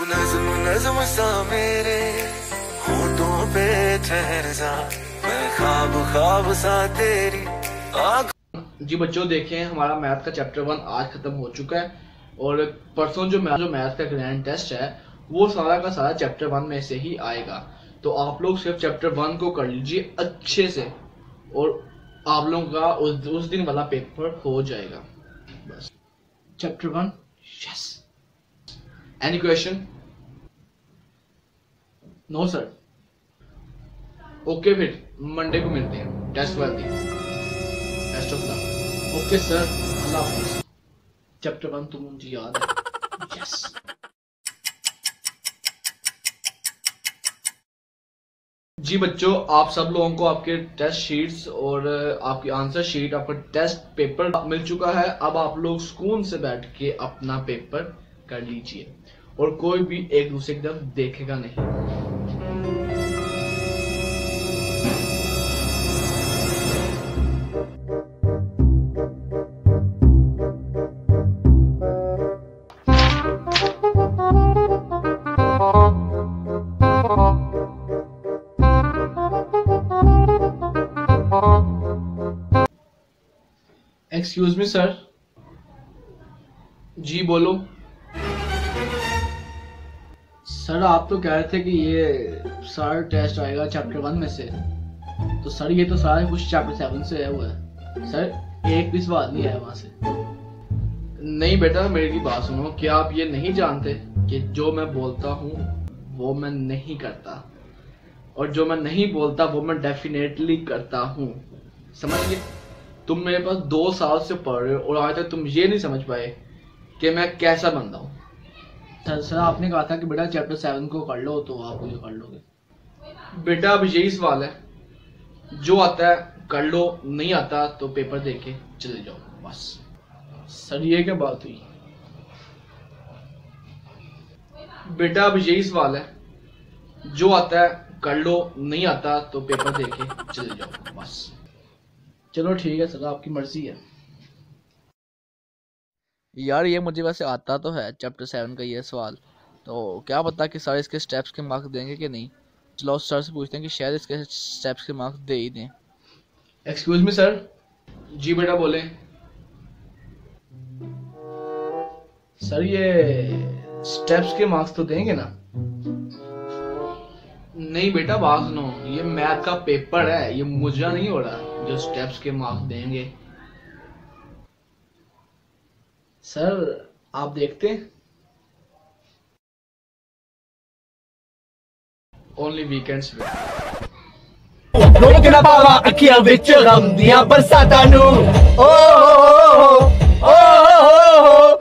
नज़्म नज़्म सा मेरे होठों पे ठहर जा, मैं ख्वाब ख्वाब सा तेरी आँख। जी बच्चों देखें, हमारा मैथ का चैप्टर 1 आज खत्म हो चुका है और परसों जो मैथ का ग्रैंड टेस्ट है वो सारा का सारा चैप्टर 1 में से ही आएगा। तो आप लोग सिर्फ चैप्टर 1 को कर लीजिए अच्छे से और आप लोगों का उस दिन वाला पेपर हो जाएगा। बस chapter 1 yes. Any question? No sir. Okay, फिर मंडे को मिलते हैं टेस्ट वाले दिन। Best of luck. Okay sir, अल्लाह हाफिज़। चैप्टर 1 तो मुझे याद है। यस। जी बच्चों, आप सब लोगों को आपके टेस्ट शीट्स और आपकी आंसर शीट, आपका टेस्ट पेपर मिल चुका है। अब आप लोग सुकून से बैठ के अपना पेपर कर लीजिए और कोई भी एक दूसरे की तरफ देखेगा नहीं। Excuse me sir. जी बोलो। सर आप तो कह रहे थे कि ये सारा टेस्ट आएगा चैप्टर 1 में से, तो सर ये तो सारा कुछ चैप्टर 7 से आया हुआ है। सर एक भी सवाल नहीं आया वहां से। नहीं बेटा, मेरी बात सुनो। क्या आप ये नहीं जानते कि जो मैं बोलता हूँ वो मैं नहीं करता, और जो मैं नहीं बोलता वो मैं डेफिनेटली करता हूँ। समझ गए? तुम मेरे पास 2 साल से पढ़ रहे हो और आज तक तुम ये नहीं समझ पाए कि मैं कैसा बंदा हूँ। सर आपने कहा था कि बेटा चैप्टर 7 को कर लो, तो आप ये कर लोगे। बेटा अब यही सवाल है, जो आता है कर लो, नहीं आता तो पेपर दे के चले जाओ बस। सर ये क्या बात हुई? बेटा अब यही सवाल है, जो आता है कर लो, नहीं आता तो पेपर दे के चले जाओ बस। चलो ठीक है सर, आपकी मर्जी है। यार ये मुझे वैसे आता तो है चैप्टर 7 का ये सवाल, तो क्या पता कि सर इसके स्टेप्स के मार्क्स देंगे कि नहीं। चलो सर से पूछते हैं कि शायद इसके स्टेप्स के मार्क्स दे ही दें। Excuse me sir. जी बेटा बोले। सर ये स्टेप्स के मार्क्स तो देंगे ना? नहीं बेटा बात सुनो, ये मैथ का पेपर है, ये मुझे नहीं हो रहा जो स्टेप्स के मार्क्स देंगे। सर आप देखते हैं ओनली वीकेंड्स में। रोकना पावा अखियां विच गम दियां बरसातां नू ओ